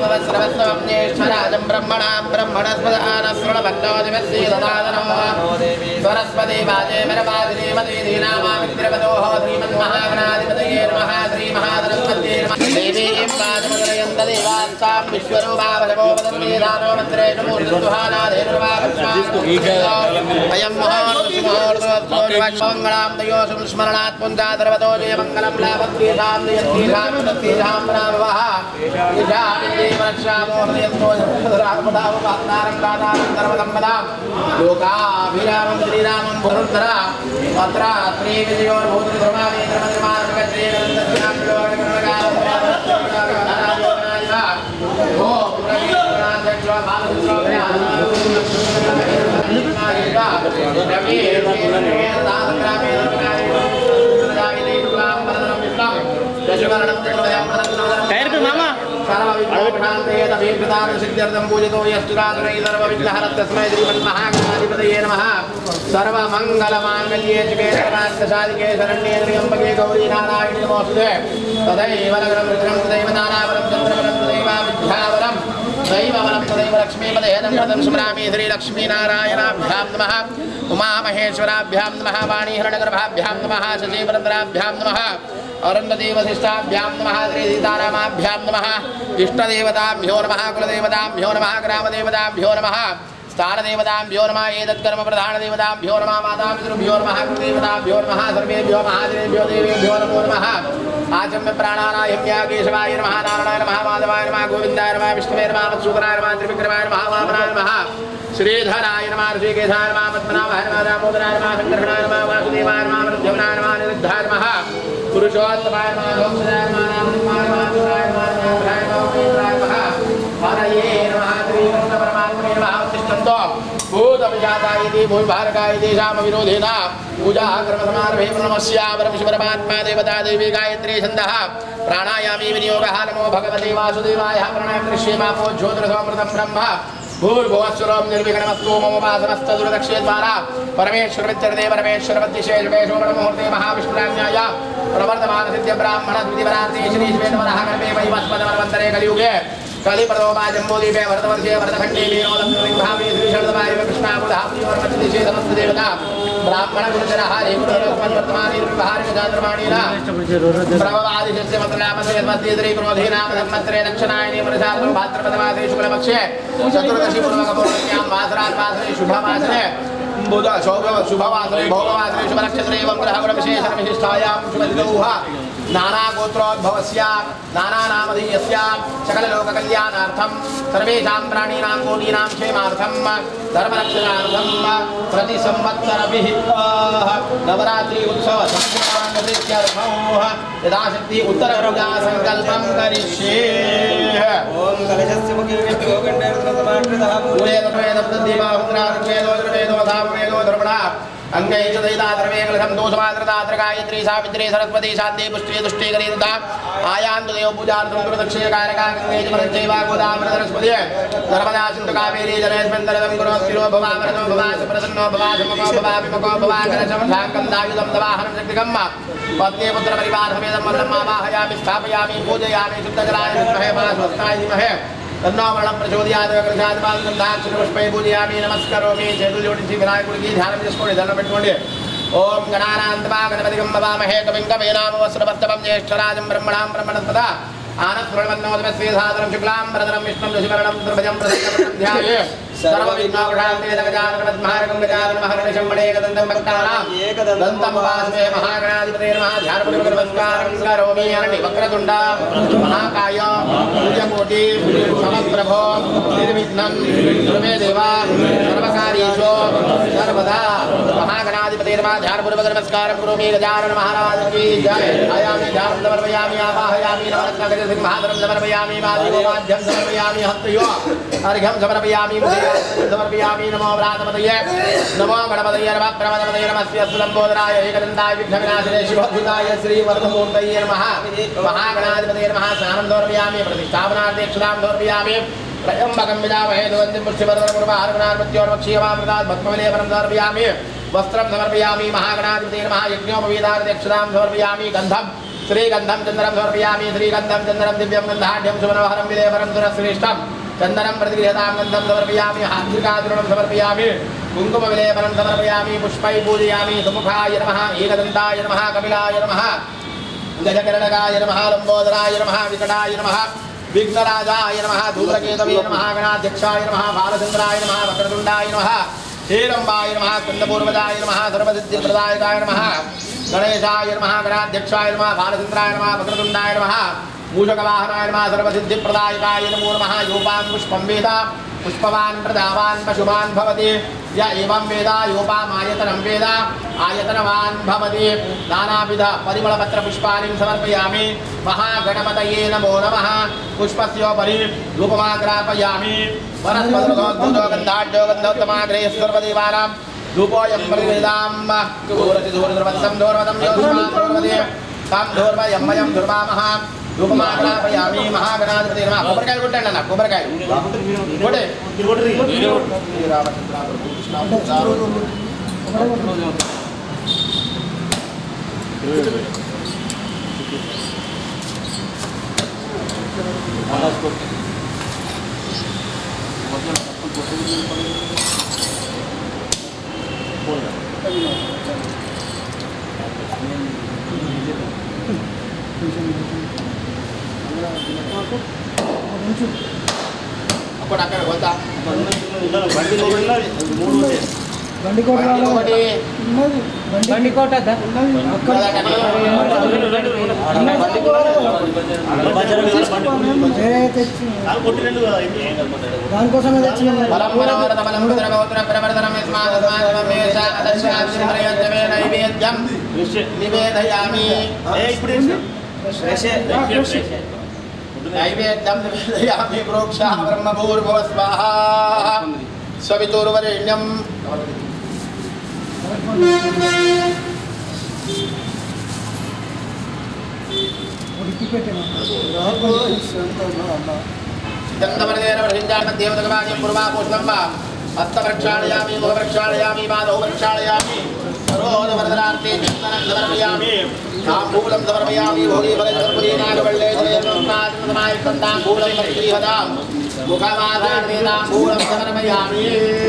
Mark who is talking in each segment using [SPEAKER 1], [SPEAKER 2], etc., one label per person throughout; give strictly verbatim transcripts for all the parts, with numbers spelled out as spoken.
[SPEAKER 1] श्रवस्तवं ज्येष्ठराजं ब्रह्मणां ब्रह्मणस्पदानश्रणवन्नोदिवस्येदनादनो सरस्वती वाजे मेरवादिनीमती धीनामामित्रवदोः श्रीमन्महागणाधिपतये नमः श्रीमहाधनस्पत्ये नमः देवीं पादमदयं तदेवांसां विश्वरूपावशवो वदन्ते दानो मन्त्रेषु मूर्तिस्वहानादेनुर्वापस्वाम् अयं महानुष्महोर्स्वोर्वक्षमङ्गलां तयोषुं स्मरणात् पुञ्जादर्वतो जयमङ्गलं लाभत्येषां जयत्येषां तत्येषां प्रावः लोकाभिरामं श्रीरामं भुरुद्धरा अत्र सर्वमंगलमांगल्ये शिवे सर्वार्थसाधिके शरण्ये त्र्यंबके गौरी नारायणी नमोस्तुते तदैव नगरं तदैव नारावरं चन्द्रवरं तदैव विद्यावरं दैववरं तदैव लक्ष्मीपदे नमः स्मरामि श्रीलक्ष्मीनारायणाभ्यां नमः उमामहेश्वराभ्यां नमः वाणीहरणगर्भाभ्यां नमः शशीवरन्द्राभ्यां नमः अरुन्धदेवशिष्टाभ्यां नमः श्रीसीतारामाभ्यां नमः इष्टदेवताभ्यो नमः कुलदेवताभ्यो नमः ग्रामदेवताभ्यो नमः स्थानदेवताभ्यो नमः एतत्कर्म प्रधानदेवताभ्यो नमः मातापितृभ्यो नमः कुलदेवताभ्यो नमः सर्वेभ्यो महादेवेभ्यो देवेभ्यो नमो नमः आचम्य प्राणानायम्या केशवाय नमः नारायणाय नमः माधवाय नमः गोविन्दाय नमः विष्णवे नमः मत्सूदनाय नमः त्रिविक्रमाय नमः वामनाय नमः श्रीधराय नमः ऋषिकेशाय नमः पद्मनाभाय नमः दामोदराय नमः शङ्करणाय नमः वासुदेवाय नमः प्रद्युम्नाय नमः अनिरुद्धाय नमः पुरुषोत्तमाय नमः लोकसदाय नमः नामदेवाय नमः सुराय नमः नारायणाय नमः वेदाय नमः हरये नमः श्रीकृष्ण परमात्मने नमः उत्तिष्ठन्तो भूतविजातायति भूमिभारकाय तेषां विरोधेन पूजा कर्म समारभे नमस्यावरं शिवपरमात्मा देवता देवी गायत्री छन्दः प्राणायामी विनियोगः नमो भगवते वासुदेवाय प्राणायाम दृश्येमापो ज्योतिरसमृतं ब्रह्म भूर्भुवस्वरं निर्विघ्नमस्तु मम वासनस्तदुर्दक्षे द्वारा परमेश्वरमित्यर्थे परमेश्वरपतिशेषवेषो मुहूर्ते महाविष्णुराज्ञाय प्रवर्तमान सिद्ध ब्राह्मण द्वितीयवरार्थे श्री श्वेतवरः गर्भे वैवस्वतमन्वन्तरे कलियुगे कलिप्रदोमा जम्बूदीपे भरतवर्षे भरतखण्डे वीरोदम्भावे श्रीशरदवाय कृष्णाबुधाप्रियोर्मध्यदिशे समस्तदेवता ब्राह्मण गुरुजनः रेकुलवर्तमाने विहारिकचान्द्रमाणेन प्रभवादिशस्य मन्त्रनामसे मध्येतरे क्रोधेनाम धर्मत्रे दक्षिणायने वर्षार्धो भाद्रपदमासे शुक्लपक्षे चतुर्दशी पूर्वकपौर्ण्यां वासरात् वासरे शुभवासरे बुध शुभवासरे भोगवासरे शुभनक्षत्रे एवं ग्रहगुणविशेषणविशिष्टायां शुभदिनौः नानागोत्रोद्भवस्य नानानामधेयस्य सकललोककल्याणार्थं सर्वेषां प्राणिनां कोटीनां क्षेमार्थं धर्मरक्षणार्थं प्रतिसंवत्सरविहितः नवरात्रि उत्सव सम्पूर्णार्थं यथाशक्ति उत्तरपूजा संकल्पं करिष्ये। ओम कलशस्य मुखे योगण्डर्तमात्रतः अंगे चैताधर्मेकलशं दोषमात्रतात्र गायत्री सावित्री सरस्वती शांति पुष्टि तुष्टि करीता आयान्तु देव पूजार्थं गुरुदक्षिणे कारका गंगे जमनचैवा गोदावरी सरस्वती नर्मदा सिन्धु कावेरी जलेस्मिन् गुरोस्तिरो भवामृतो भवास प्रसन्नो भवासमुखो भवाभिमुखो भवाकरशं शाङ्कं दायुधं दवाहनं शक्तिकं पत्नी पुत्र परिवार समेतं मल्लम् आवाहयामि स्थापयामि पूजयामि शुद्धजलाय विद्महे महास्वस्ताय धीमहि तन्नो वर्णं प्रचोदयात् गणेशादिपादगन्धाक्षरपुष्पै पूजयामि नमस्करोमि చేతులు జోడించి వినాయకుడికి ధ్యానం చేసుకోండి దండం పెట్టుకోండి ఓం గణానాన్వా గణపతిగం భవామహే కవిం కవీనామ వస్త్రవత్తమం జ్యేష్ఠరాజం బ్రహ్మణాం బ్రహ్మణస్పద आनस्मरणवन्नोदमस्वेधाधरं शुक्लां वरदरं विष्णुं दशवर्णं त्रिभुजं प्रसन्नं ध्याये सर्वविघ्नोपशान्ते गजाननपद्मार्गं गजाननमहर्निशं मणेकदन्तं भक्तानां एकदन्तं वासवे महागणाधिपते नमः ध्यानपूर्वकनमस्कारं करोमि अरण्य वक्रतुण्ड महाकाय सूर्यकोटि समप्रभो निर्विघ्नं सर्वे देवा सर्वकार्येषु सर्वदा महागणाधिपते नमः ध्यानपूर्वकनमस्कारं करोमि गजानन महाराज की जय आयामि ध्यानं समर्पयामि आवाहयामि नवरत्न महाधरं समर्पयामि माध्यं समर्पयामि हस्तयो अर्घ्यं समर्पयामि समर्पयामि नमो व्रातपतये नमो गणपतये नमः प्रमदपतये नमः स्वलम्बोदराय एकदन्ताय विघ्नविनाशिने शिवभूताय श्रीवरदमूर्तये नमः महागणाधिपतये नमः स्नानं समर्पयामि प्रतिष्ठापनार्थे क्षुधां समर्पयामि त्र्यम्बकं विजामहे सुगन्धिं पुष्टिवर्धनमुर्वारुणार्मत्योर्वक्षीयमामृतात् भस्मविलेपनं समर्पयामि वस्त्रं समर्पयामि महागणाधिपतये नमः यज्ञोपवीतार्थे क्षुधां समर्पयामि गन्धं श्रीगंधम चंद्रम समर्पयामि श्रीगंधम चंद्रम दिव्यम गंधाढ्यम सुमनोहरम विलेपरम सुरश्रेष्ठम चंदनम प्रतिगृहताम गंधम समर्पयामि हात्रिकाचूर्णम समर्पयामि कुंकुम विलेपनम समर्पयामि पुष्पै पूजयामि सुमुखाय नमः एकदन्ताय नमः कपिलाय नमः गजकर्णकाय नमः लंबोदराय नमः विकटाय नमः विघ्नराजाय नमः धूम्रकेतवे नमः गणाध्यक्षाय नमः बालचंद्राय नमः वक्रतुंडाय नमः हेरंबाय नमः स्कंदपूर्वजाय नमः सर्वसिद्धिप्रदायकाय नमः गणेशाय नमः गणाध्यक्षाय नमः बालचंद्राय नमः वक्रतुंडाय नमः मूषकवाहनाय नमः सर्वसिद्धिप्रदायकाय नमो नमः योपां पुष्पं वेद पुष्पवान् प्रदावान् पशुवान् भवति य एवं वेद योपामायतनं वेद आयतनवान् भवति नानाविध परिमलपत्रपुष्पाणि समर्पयामि महागणपतये नमो नमः पुष्पस्योपरि धूपमाग्रापयामि वनस्पतिर्गोद्भूतो गन्धाढ्यो गन्धोत्तमाग्रे सर्वदेवानां धूपोऽयं परिवेदां धूरतिधूरद्रवन्तं धूर्वतं योऽस्मात् धूर्वते तं धूर्वयं धूर्वामः धूपमाग्रापयामि महागणाधिपते नमः కొబ్బరికాయ కొట్టండి అన్న కొబ్బరికాయ కొట్టే అప్పుడు అక్కడ పోతా
[SPEAKER 2] బండి కోట బండి కోట దానికోసమే తెచ్చిన
[SPEAKER 1] నివేదయామి नैवेद्यं निवेदयामि प्रोक्षाः ब्रह्मभूर्भुवः स्वाहा सवितुर्वरेण्यं देवतगवाणी पूर्वापोषणं वा हस्तप्रक्षालयामि मुखप्रक्षालयामि पादौ प्रक्षालयामि सरोदवरदरार्थे चन्दनं समर्पयामि ताम्बूलं समर्पयामि भोगीफलचर्पुरी नागवल्ले ताम्बूलं श्रीहदां मुखमाधार्थे ताम्बूलं समर्पयामि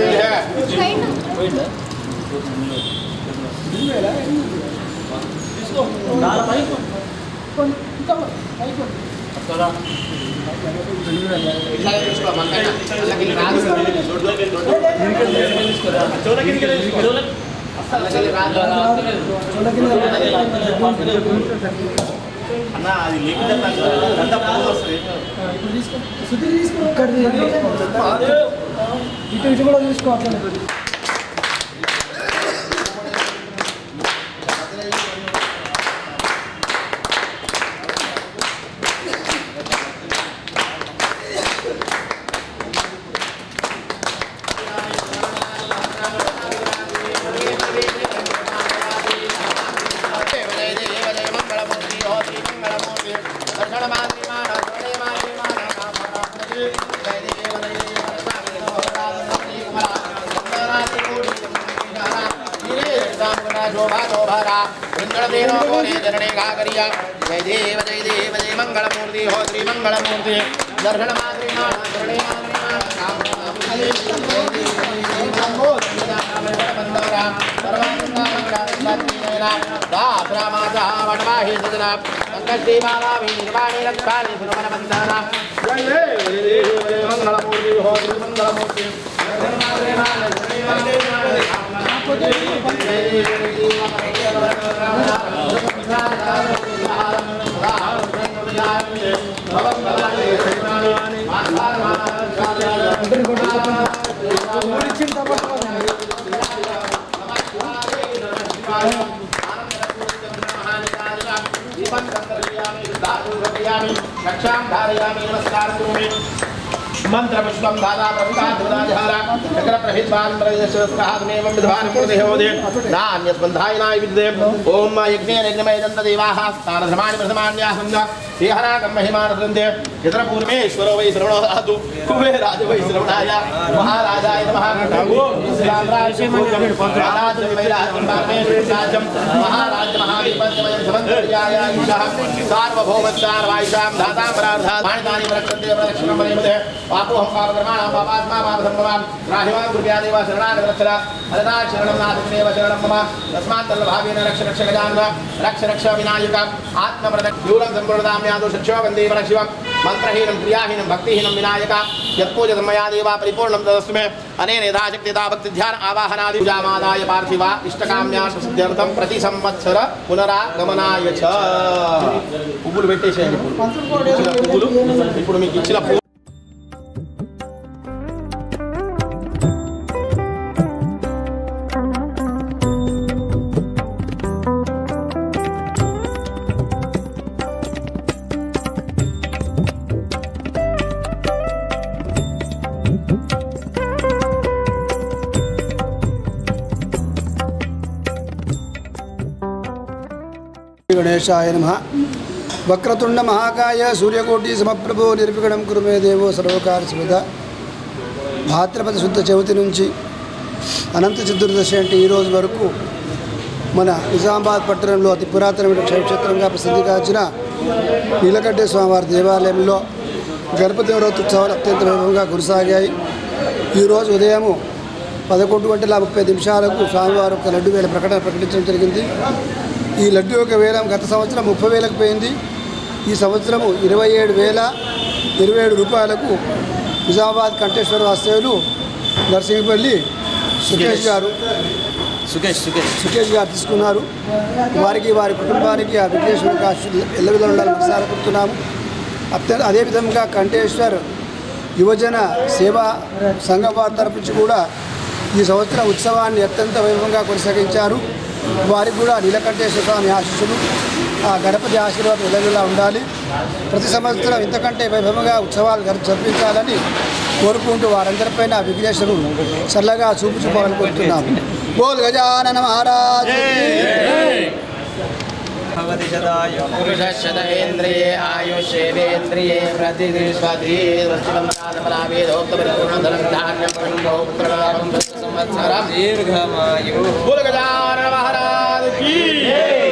[SPEAKER 3] అన్నా అది లేకపోతే అంత పూలు వస్తుంది
[SPEAKER 2] ఇటు ఇటు కూడా చూసుకో అట్లా
[SPEAKER 1] जय देव जय देव जय मंगलमूर्ति हो श्री मंगलमूर्ति दर्शन माद्री मंगलमूर्ति हो श्री मंगलमूर्ति मंत्र पुष्पम दादा प्रभुता दुराजहारा चक्र प्रहितवान प्रदेशस्काहात्मेवं विद्वान प्रदेहोदे नान्यस्बन्धाय नाय विद्ये ओम यज्ञे यज्ञमय दन्त देवाः स्थान धर्माणि प्रथमान्याः श्रीहनाकं महिमानवृन्दे यत्र पूर्वेश्वरो वै श्रवणो दातु कुबेराज वै श्रवणाय महाराजाय नमः ओम रामराज्यं वैराज्यं परमेश्वरराज्यं महाराज महादीपंचमयं समन्त्र्याय ईशः सार्वभौमस्सार्वायुषां धातां परार्धात् पाणितानि प्रक्षन्ते प्रदक्षिणं वरेमते पापोऽहं पापकर्माणां पापात्मा पापसम्भवान् राहिवान् गुरुव्यादेव शरणागत रक्षर हरदा शरणं नाथमेव शरणं मम तस्मात् तल्लभावेन रक्ष रक्ष गजानन रक्ष रक्ष विनायक आत्मप्रदक्ष यूलं सम्पूर्णतां यादु सच्चो वन्दे परशिवं मन्त्रहीनं क्रियाहीनं भक्तिहीनं विनायक यत्पूजितं मया देवा परिपूर्णं तदस्तु मे अनेन यथाशक्ति भक्तिध्यान आवाहनादि पूजामादाय पार्थिवा इष्टकाम्यार्थसिद्ध्यर्थं प्रति संवत्सर पुनरागमनाय च పువ్వులు పెట్టేసేయండి పువ్వులు ఇప్పుడు మీకు ఇచ్చిన పువ్వు
[SPEAKER 4] गणेशाय नमः वक्रतुंड महाकाय सूर्यकोटि समप्रभो निर्विघ्नं कुरु मे देवो सर्वकार्यसिद्ध భాద్రపద శుద్ధ చవితి నుంచి అనంత చతుర్దశి అంటే ఈ రోజు వరకు మన నిజామాబాద్ పట్టణంలో అతి పురాతనమైన క్షేత్రంగా ప్రసిద్ధిగాంచిన నీలకంఠేశ్వర స్వామివారి దేవాలయంలో గణపతి నవరాత్రి ఉత్సవాలు అత్యంత వైభవంగా కొనసాగాయి. ఈరోజు ఉదయం పదకొండు గంటల ముప్పై నిమిషాలకు స్వామివారు ఒక లడ్డు వేల ప్రకటన ప్రకటించడం జరిగింది. ఈ లడ్డు యొక్క వేలం గత సంవత్సరం ముప్పై వేలకు పోయింది. ఈ సంవత్సరము ఇరవై ఏడు వేల ఇరవై ఏడు రూపాయలకు నిజామాబాద్ కంఠేశ్వర వాస్తవ్యులు నర్సింగపల్లి సుకేష్ గారు సుకేష్ సుకేష్ సుకేష్ గారు తీసుకున్నారు. వారికి వారి కుటుంబానికి ఆ విఘ్నేశ్వర ఆశీస్సులు ఎల్లవిధంగా ఉండాలని మనసారా కోరుతున్నాము. అత్యంత అదేవిధంగా కంఠేశ్వర్ యువజన సేవా సంఘం వారి తరపు నుంచి కూడా ఈ సంవత్సరం ఉత్సవాన్ని అత్యంత వైభవంగా కొనసాగించారు. వారికి కూడా నీలకంఠేశ్వర స్వామి ఆశీస్సులు ఆ గణపతి ఆశీర్వాదం ఎల్లవేళలా ఉండాలి. ప్రతి సంవత్సరం ఇంతకంటే వైభవంగా ఉత్సవాలు జరిపించాలని కోరుకుంటూ వారందరిపైన విఘ్నేశ్వరుడు చల్లగా చూపు చూపాలని కోరుతున్నాము. బోల్ గజానన మహారాజ్
[SPEAKER 1] పురుషశతేంద్రియే ఆయుష్యేంద్రియే ప్రతిష్ఠతి సంవత్సరం దీర్ఘమాయు. బోల్ గజానన మహారాజ్ కీ